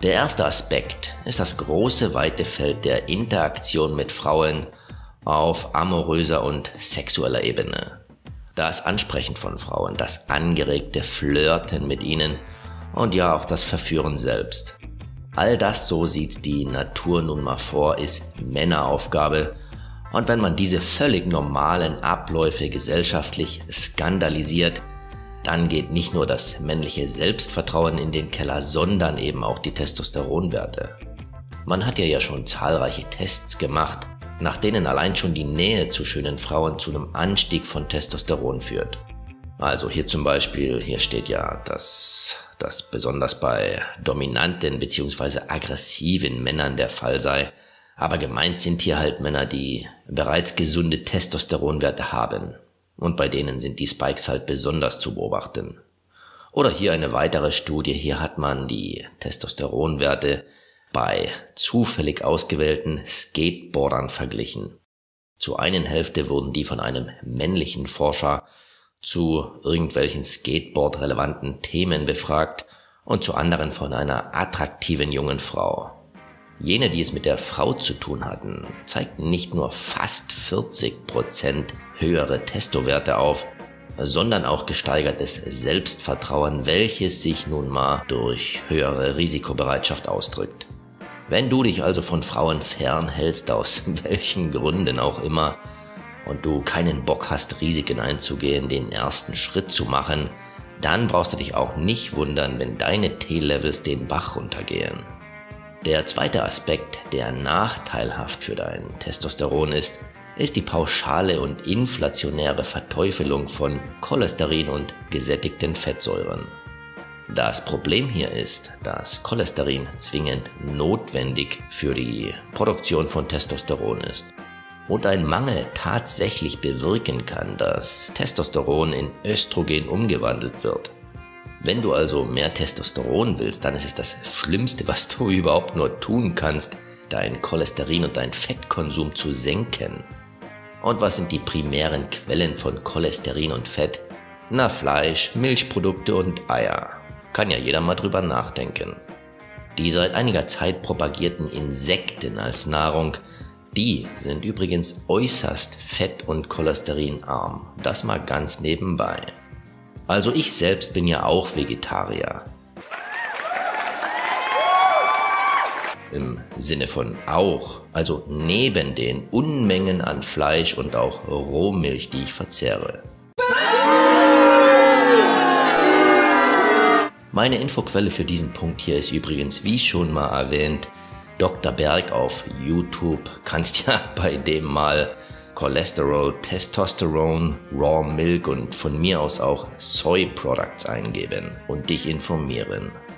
Der erste Aspekt ist das große, weite Feld der Interaktion mit Frauen auf amoröser und sexueller Ebene. Das Ansprechen von Frauen, das angeregte Flirten mit ihnen und ja auch das Verführen selbst. All das, so sieht die Natur nun mal vor, ist Männeraufgabe. Und wenn man diese völlig normalen Abläufe gesellschaftlich skandalisiert, dann geht nicht nur das männliche Selbstvertrauen in den Keller, sondern eben auch die Testosteronwerte. Man hat ja schon zahlreiche Tests gemacht, nach denen allein schon die Nähe zu schönen Frauen zu einem Anstieg von Testosteron führt. Also hier zum Beispiel, hier steht ja, dass das besonders bei dominanten bzw. aggressiven Männern der Fall sei. Aber gemeint sind hier halt Männer, die bereits gesunde Testosteronwerte haben. Und bei denen sind die Spikes halt besonders zu beobachten. Oder hier eine weitere Studie, hier hat man die Testosteronwerte bei zufällig ausgewählten Skateboardern verglichen. Zur einen Hälfte wurden die von einem männlichen Forscher zu irgendwelchen Skateboard-relevanten Themen befragt und zur anderen von einer attraktiven jungen Frau. Jene, die es mit der Frau zu tun hatten, zeigten nicht nur fast 40% höhere Testowerte auf, sondern auch gesteigertes Selbstvertrauen, welches sich nun mal durch höhere Risikobereitschaft ausdrückt. Wenn du dich also von Frauen fernhältst, aus welchen Gründen auch immer, und du keinen Bock hast, Risiken einzugehen, den ersten Schritt zu machen, dann brauchst du dich auch nicht wundern, wenn deine T-Levels den Bach runtergehen. Der zweite Aspekt, der nachteilhaft für dein Testosteron ist die pauschale und inflationäre Verteufelung von Cholesterin und gesättigten Fettsäuren. Das Problem hier ist, dass Cholesterin zwingend notwendig für die Produktion von Testosteron ist und ein Mangel tatsächlich bewirken kann, dass Testosteron in Östrogen umgewandelt wird. Wenn du also mehr Testosteron willst, dann ist es das Schlimmste, was du überhaupt nur tun kannst, dein Cholesterin und dein Fettkonsum zu senken. Und was sind die primären Quellen von Cholesterin und Fett? Na, Fleisch, Milchprodukte und Eier. Kann ja jeder mal drüber nachdenken. Die seit einiger Zeit propagierten Insekten als Nahrung, die sind übrigens äußerst fett- und cholesterinarm. Das mal ganz nebenbei. Also ich selbst bin ja auch Vegetarier. Im Sinne von auch, also neben den Unmengen an Fleisch und auch Rohmilch, die ich verzehre. Meine Infoquelle für diesen Punkt hier ist übrigens, wie schon mal erwähnt, Dr. Berg auf YouTube. Kannst ja bei dem mal Cholesterol, Testosterone, Raw Milk und von mir aus auch Soy Products eingeben und dich informieren.